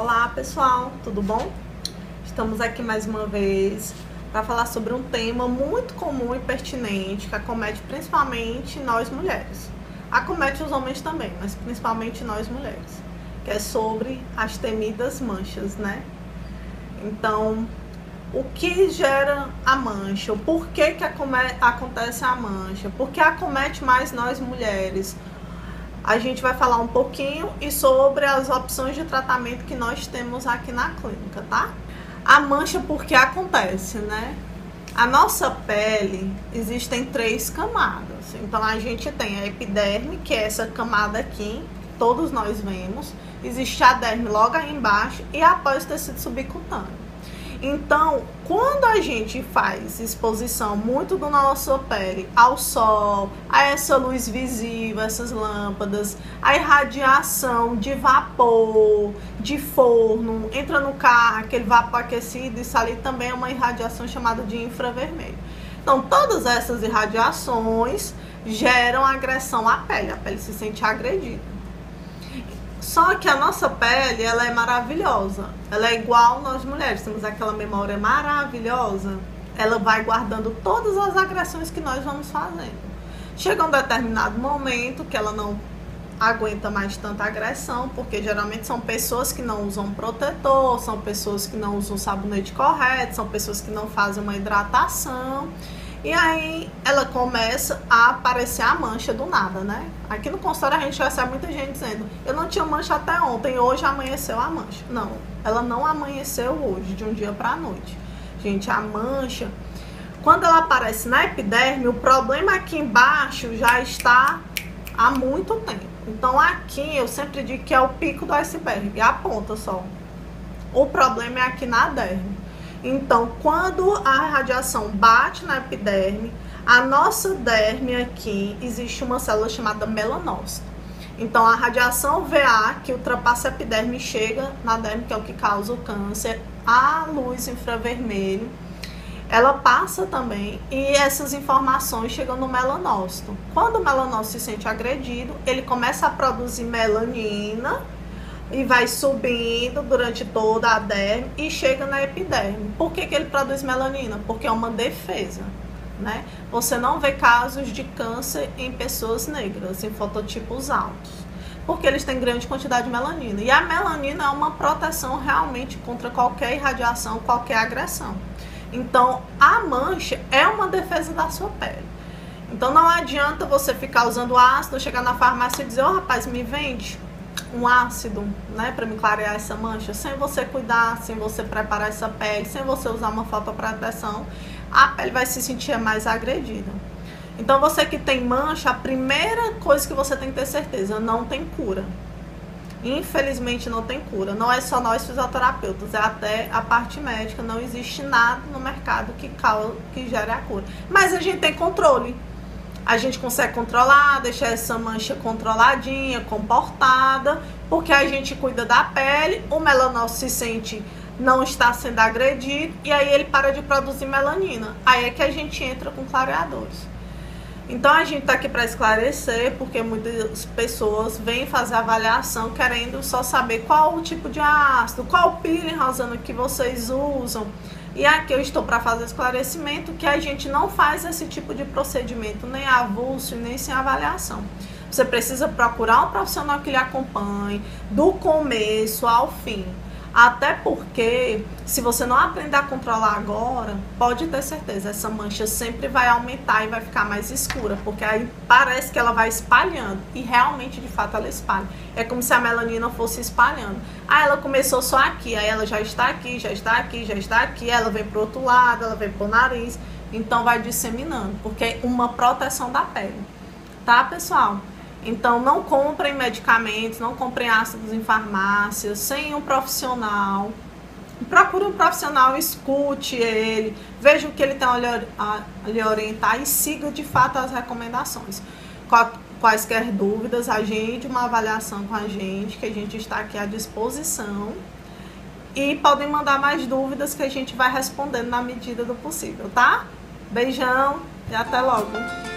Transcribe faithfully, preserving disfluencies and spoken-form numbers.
Olá pessoal, tudo bom? Estamos aqui mais uma vez para falar sobre um tema muito comum e pertinente que acomete principalmente nós mulheres. Acomete os homens também, mas principalmente nós mulheres, que é sobre as temidas manchas, né? Então, o que gera a mancha? O porquê que acontece a mancha? Por que acomete mais nós mulheres? A gente vai falar um pouquinho e sobre as opções de tratamento que nós temos aqui na clínica, tá? A mancha, por que acontece, né? A nossa pele, existem três camadas. Então, a gente tem a epiderme, que é essa camada aqui, todos nós vemos. Existe a derme logo aí embaixo e após o tecido subcutâneo. Então, quando a gente faz exposição muito da nossa pele ao sol, a essa luz visível, essas lâmpadas, a irradiação de vapor, de forno, entra no carro, aquele vapor aquecido, isso ali também é uma irradiação chamada de infravermelho. Então, todas essas irradiações geram agressão à pele, a pele se sente agredida. Só que a nossa pele, ela é maravilhosa. Ela é igual nós mulheres, temos aquela memória maravilhosa. Ela vai guardando todas as agressões que nós vamos fazendo. Chega um determinado momento que ela não aguenta mais tanta agressão, porque geralmente são pessoas que não usam protetor, são pessoas que não usam sabonete correto, são pessoas que não fazem uma hidratação. E aí ela começa a aparecer a mancha do nada, né? Aqui no consultório a gente recebe muita gente dizendo: eu não tinha mancha até ontem, hoje amanheceu a mancha. Não, ela não amanheceu hoje, de um dia para a noite. Gente, a mancha, quando ela aparece na epiderme, o problema aqui embaixo já está há muito tempo. Então aqui eu sempre digo que é o pico do iceberg, é a ponta só. O problema é aqui na derme. Então, quando a radiação bate na epiderme, a nossa derme aqui, existe uma célula chamada melanócito. Então, a radiação V A, que ultrapassa a epiderme, chega na derme, que é o que causa o câncer, a luz infravermelho, ela passa também e essas informações chegam no melanócito. Quando o melanócito se sente agredido, ele começa a produzir melanina, e vai subindo durante toda a derme e chega na epiderme. Por que que ele produz melanina? Porque é uma defesa, né? Você não vê casos de câncer em pessoas negras, em fototipos altos, porque eles têm grande quantidade de melanina. E a melanina é uma proteção realmente contra qualquer irradiação, qualquer agressão. Então, a mancha é uma defesa da sua pele. Então, não adianta você ficar usando ácido, chegar na farmácia e dizer: ô rapaz, me vende um ácido, né, para me clarear essa mancha, sem você cuidar, sem você preparar essa pele, sem você usar uma fotoproteção, a pele vai se sentir mais agredida. Então, você que tem mancha, a primeira coisa que você tem que ter certeza: não tem cura. Infelizmente não tem cura. Não é só nós fisioterapeutas, é até a parte médica. Não existe nada no mercado que, causa, que gere a cura. Mas a gente tem controle. A gente consegue controlar, deixar essa mancha controladinha, comportada, porque a gente cuida da pele, o melanócito se sente não está sendo agredido e aí ele para de produzir melanina. Aí é que a gente entra com clareadores. Então a gente tá aqui para esclarecer, porque muitas pessoas vêm fazer avaliação querendo só saber qual o tipo de ácido, qual o peeling, Rosana, que vocês usam. E aqui eu estou para fazer esclarecimento que a gente não faz esse tipo de procedimento nem avulso nem sem avaliação. Você precisa procurar um profissional que lhe acompanhe do começo ao fim. Até porque, se você não aprender a controlar agora, pode ter certeza, essa mancha sempre vai aumentar e vai ficar mais escura, porque aí parece que ela vai espalhando, e realmente, de fato, ela espalha. É como se a melanina fosse espalhando. Ah, ela começou só aqui, aí ela já está aqui, já está aqui, já está aqui, ela vem pro outro lado, ela vem pro nariz, então vai disseminando, porque é uma proteção da pele, tá, pessoal? Então, não comprem medicamentos, não comprem ácidos em farmácias, sem um profissional. Procure um profissional, escute ele, veja o que ele tem a lhe orientar e siga de fato as recomendações. Quaisquer dúvidas, agende uma avaliação com a gente, que a gente está aqui à disposição. E podem mandar mais dúvidas que a gente vai respondendo na medida do possível, tá? Beijão e até logo!